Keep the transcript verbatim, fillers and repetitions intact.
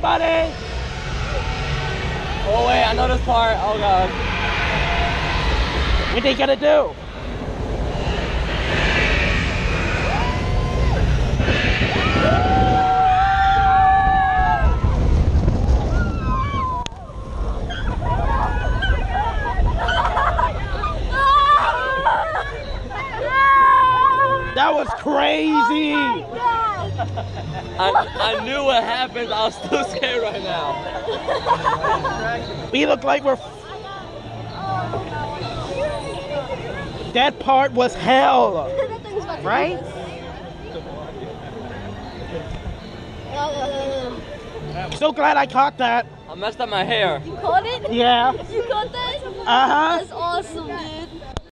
buddy. Oh wait, I know this part. Oh god. What are they gonna do? That was crazy. I, I knew what happened. I was still scared right now. We look like we're... That part was hell. Right? So glad I caught that. I messed up my hair. You caught it? Yeah. You caught that? Uh-huh. That's awesome, dude.